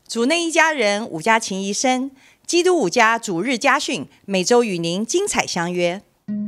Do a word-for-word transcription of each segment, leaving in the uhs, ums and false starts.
主内一家人，五家情谊深。基督五家主日家训，每周与您精彩相约。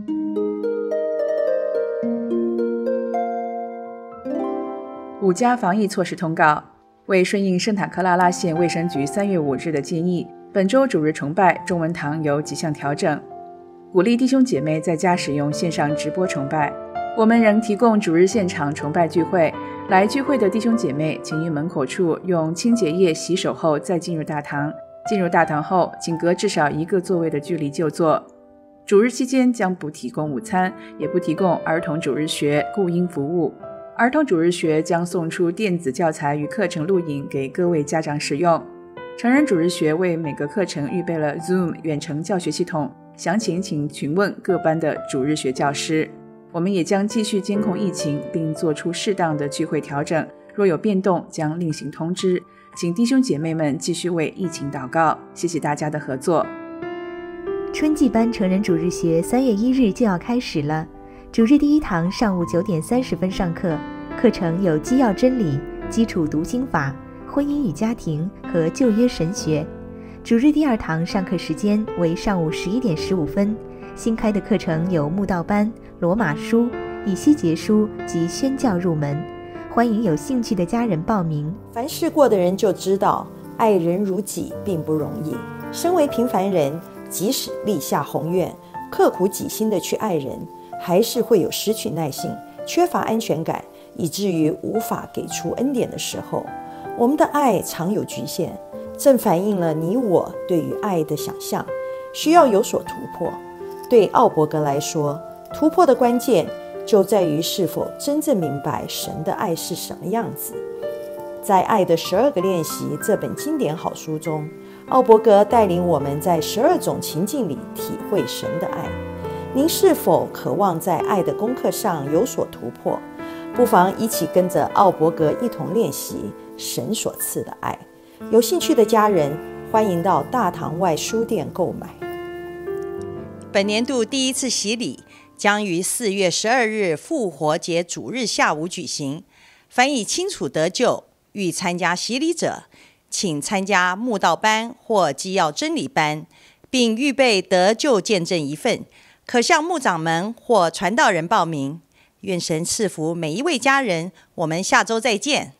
五家防疫措施通告：为顺应圣塔克拉拉县卫生局三月五日的建议，本周主日崇拜中文堂有几项调整，鼓励弟兄姐妹在家使用线上直播崇拜。我们仍提供主日现场崇拜聚会，来聚会的弟兄姐妹请于门口处用清洁液洗手后再进入大堂。进入大堂后，请隔至少一个座位的距离就坐。主日期间将不提供午餐，也不提供儿童主日学顾婴服务。儿童主日学将送出电子教材与课程录影给各位家长使用。成人主日学为每个课程预备了 Zoom 远程教学系统，详情请询问各班的主日学教师。我们也将继续监控疫情，并做出适当的聚会调整，若有变动将另行通知。请弟兄姐妹们继续为疫情祷告，谢谢大家的合作。 春季班成人主日学三月一日就要开始了。主日第一堂上午九点三十分上课，课程有基要真理、基础读经法、婚姻与家庭和旧约神学。主日第二堂上课时间为上午十一点十五分。新开的课程有慕道班、罗马书、以西结书及宣教入门，欢迎有兴趣的家人报名。 凡试过的人就知道，爱人如己并不容易。身为平凡人，即使立下宏愿，刻苦己心的去爱人，还是会有失去耐性、缺乏安全感，以至于无法给出恩典的时候。我们的爱常有局限，正反映了你我对于爱的想象，需要有所突破。对奥伯格来说，突破的关键就在于是否真正明白神的爱是什么样子。在《爱的十二个练习》这本经典好书中，奥伯格带领我们在十二种情境里体会神的爱。您是否渴望在爱的功课上有所突破？不妨一起跟着奥伯格一同练习神所赐的爱。有兴趣的家人，欢迎到大堂外书店购买。 本年度第一次洗礼将于四月十二日复活节主日下午举行。凡已清楚得救、欲参加洗礼者，请参加慕道班或基要真理班，并预备得救见证一份，可向牧长们或传道人报名。愿神赐福每一位家人，我们下周再见。